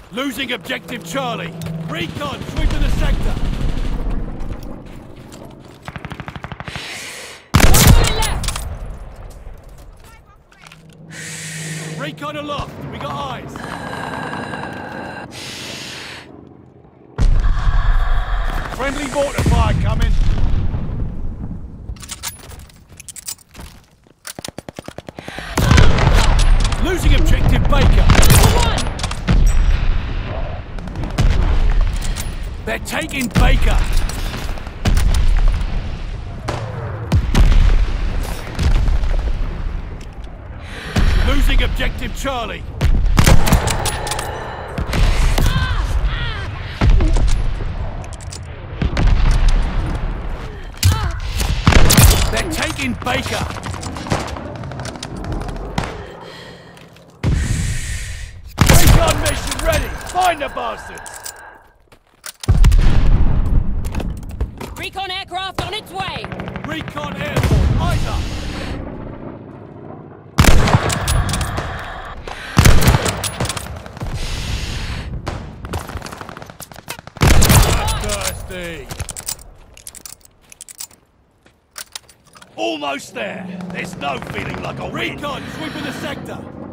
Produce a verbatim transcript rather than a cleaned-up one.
Losing objective Charlie. Recon sweeping the sector. Recon aloft. We got eyes. Friendly mortar fire coming. Losing objective Baker. They're taking Baker. Losing objective Charlie. They're taking Baker. Recon mission ready. Find the bastards. Recon aircraft on its way! Recon airborne, eyes up! Thirsty! Almost there! There's no feeling like a win! Recon sweeping the sector!